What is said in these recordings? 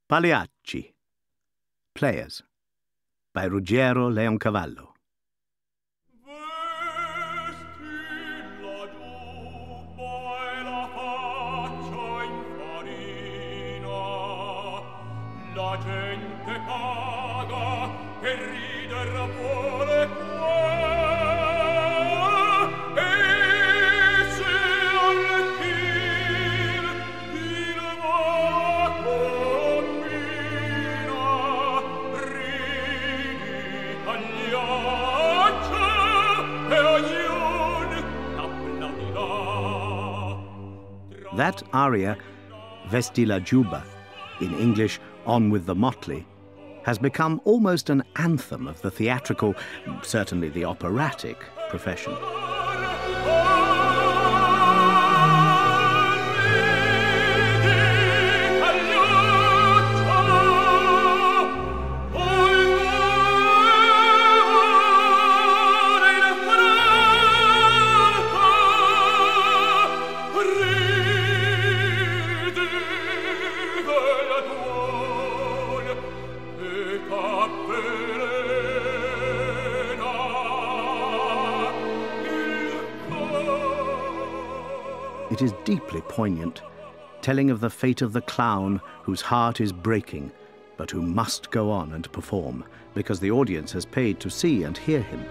Pagliacci, Players, by Ruggiero Leoncavallo. La gente paga e rider vuole qua, e se al fil il va combina, ridi Pagliacci e ognuno applaudirà. That aria, Vesti la giubba, in English, On with the Motley, has become almost an anthem of the theatrical, certainly the operatic, profession. It is deeply poignant, telling of the fate of the clown whose heart is breaking, but who must go on and perform, because the audience has paid to see and hear him.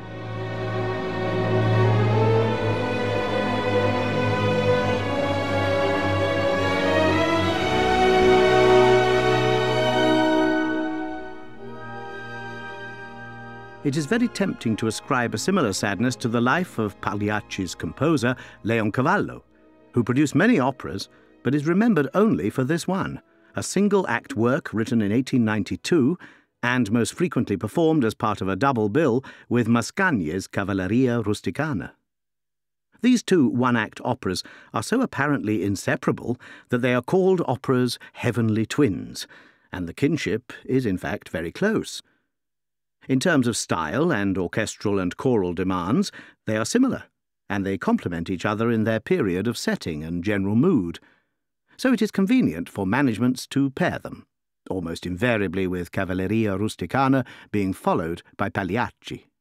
It is very tempting to ascribe a similar sadness to the life of Pagliacci's composer, Leoncavallo, who produced many operas, but is remembered only for this one, a single-act work written in 1892 and most frequently performed as part of a double bill with Mascagni's Cavalleria Rusticana. These two one-act operas are so apparently inseparable that they are called operas heavenly twins, and the kinship is in fact very close. In terms of style and orchestral and choral demands, they are similar, and they complement each other in their period of setting and general mood. So it is convenient for managements to pair them, almost invariably with Cavalleria Rusticana being followed by Pagliacci.